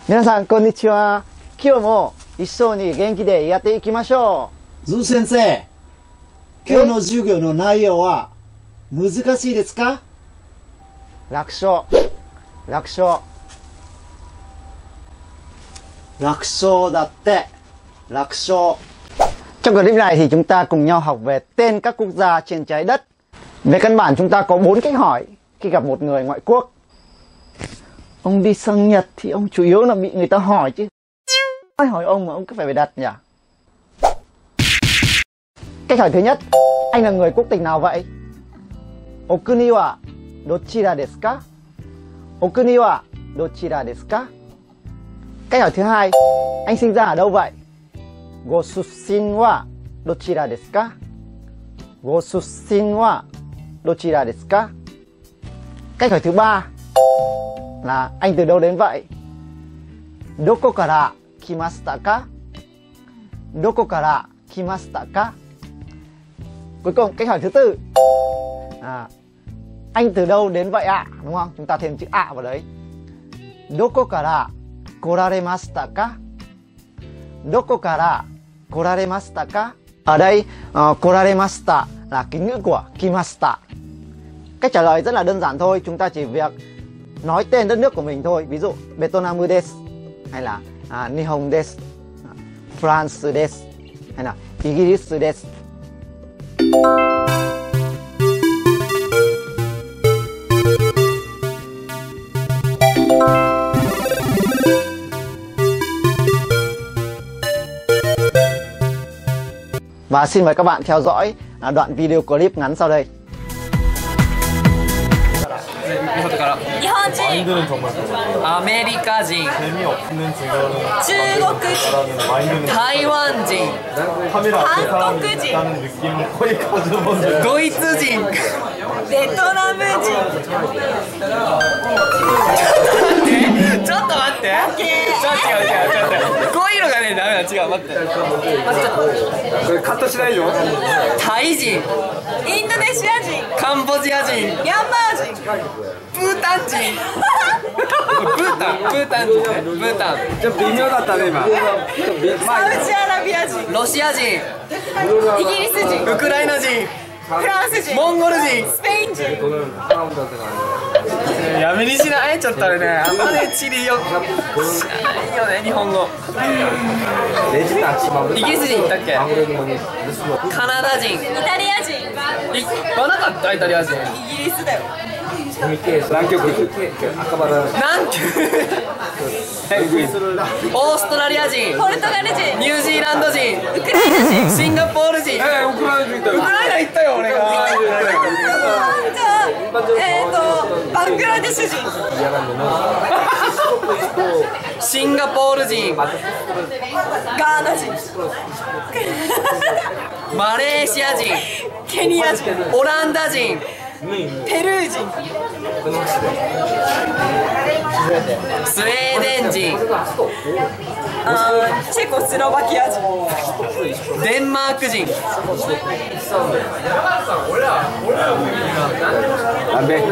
皆さんこんにちは。今日も一緒に元気でやっていきましょズー先生、今日の授業の内容は難しいですか？ 楽勝。楽勝。 楽勝だって。楽勝。 Trong clip này thì chúng ta cùng nhau học về tên các quốc gia trên trái đất. Về căn bản chúng ta có 4 cách hỏi khi gặp một người ngoại quốc. Ông đi sang Nhật thì ông chủ yếu là bị người ta hỏi chứ. Ai hỏi ông mà ông cứ phải đặt nhỉ? Cách hỏi thứ nhất, anh là người quốc tịch nào vậy? Okuni wa dochira desu ka? Okuni wa dochira desu ka? Cách hỏi thứ hai, anh sinh ra ở đâu vậy? Gosushin wa dochira desu ka? Gosushin wa dochira desu ka? Cách hỏi thứ ba là anh từ đâu đến vậy? Doko kara kimashita ka? Doko kara kimashita ka? Cuối cùng cách hỏi thứ tư, anh từ đâu đến vậy ạ? Đúng không? Chúng ta thêm chữ ạ vào đấy. Doko kara koraremashita ka? Doko kara koraremashita ka? Ở đây koraremashita là kính ngữ của kimashita. Cách trả lời rất là đơn giản thôi. Chúng ta chỉ việc nói tên đất nước của mình thôi. Ví dụ Vietnam desu, hay là Nihon desu, France desu, hay là Igiris desu. Và xin mời các bạn theo dõi đoạn video clip ngắn sau đây. 日本人、アメリカ人、中国人、台湾人、韓国人、ドイツ人、ベトナム人。ちょっと待って。こういうのがね、ダメだ。違う、待って。これカットしないよ。タイ人、インドネシア人、カンボジア人、ミャンマー人、ブータン人。ブータン人ね。ブータン。ちょっと微妙だったね今。サウジアラビア人、ロシア人、イギリス人、ウクライナ人、フランス人、モンゴル人、スペイン人。やめにしない。ちょっとあれね、あんまね地理よ知らないよね、日本語。イギリス人いったっけ？カナダ人、イタリア人。言わなかった？イタリア人。イギリスだよ。南極、赤羽。南極。オーストラリア人、ポルトガル人、ニュージーランド人、ウクライナ人、シンガポール人。ウクライナ行ったよ俺が。じゃあバングラデシュ人、シンガポール人、ガーナ人、マレーシア人、ケニア人、オランダ人、ペルー人、スウェーデン人、チェコスロバキア人、デンマーク人、南米、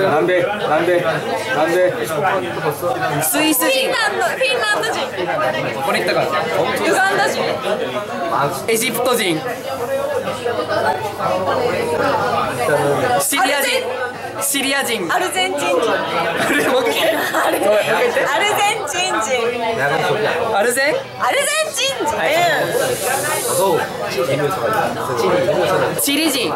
スイス人、フィンランド人、これ言ったか、ウガンダ人、エジプト人、シリア人、アルゼンチン人、アルゼンチン人、アルゼンチン人、チリ人。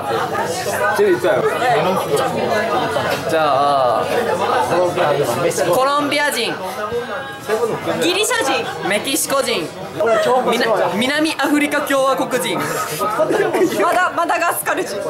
じゃあコロンビア人、ギリシャ人、メキシコ人、南アフリカ共和国人、マダガスカル人、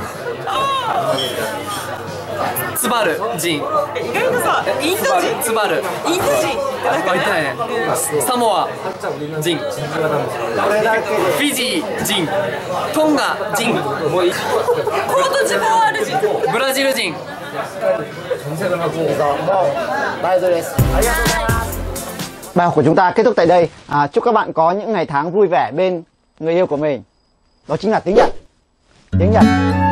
ツバル人、意外とさ、インド人、ツバル、インド人ってなんかね、サモア人、フィジー人、トンガ人、コートジボワール人、ブラジル人。 Bài học của chúng ta kết thúc tại đây. Chúc các bạn có những ngày tháng vui vẻ bên người yêu của mình. Đó chính là tiếng Nhật. Tiếng Nhật.